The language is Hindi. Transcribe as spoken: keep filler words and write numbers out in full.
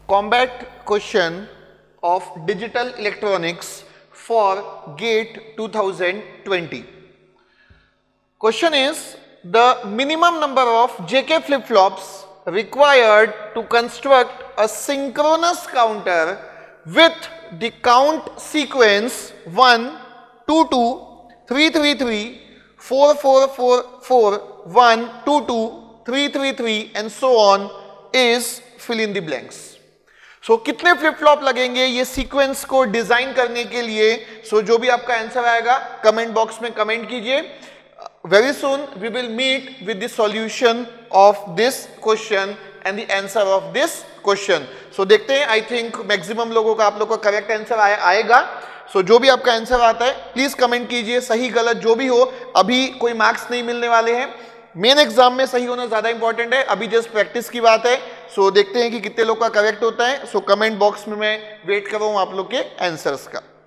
combat question of digital electronics for GATE twenty twenty. Question is, the minimum number of J K flip-flops required to construct a synchronous counter with the count sequence one, two two, three three three, four four four four, one two two, three three three and so on is fill in the blanks. So so, कितने फ्लिप फ्लॉप लगेंगे ये सीक्वेंस को डिजाइन करने के लिए? सो so, जो भी आपका आंसर आएगा कमेंट बॉक्स में कमेंट कीजिए. Very soon we will meet with the solution of this question and the answer of this question. So देखते हैं, आई थिंक मैक्सिमम लोगों का आप लोगों का करेक्ट आंसर आए, आएगा. सो so, जो भी आपका आंसर आता है प्लीज कमेंट कीजिए, सही गलत जो भी हो. अभी कोई मार्क्स नहीं मिलने वाले हैं, मेन एग्जाम में सही होना ज्यादा इंपॉर्टेंट है, अभी जस्ट प्रैक्टिस की बात है. सो so, देखते हैं कि कितने लोग का करेक्ट होता है. सो कमेंट बॉक्स में मैं वेट कर रहा हूं आप लोग के आंसर्स का.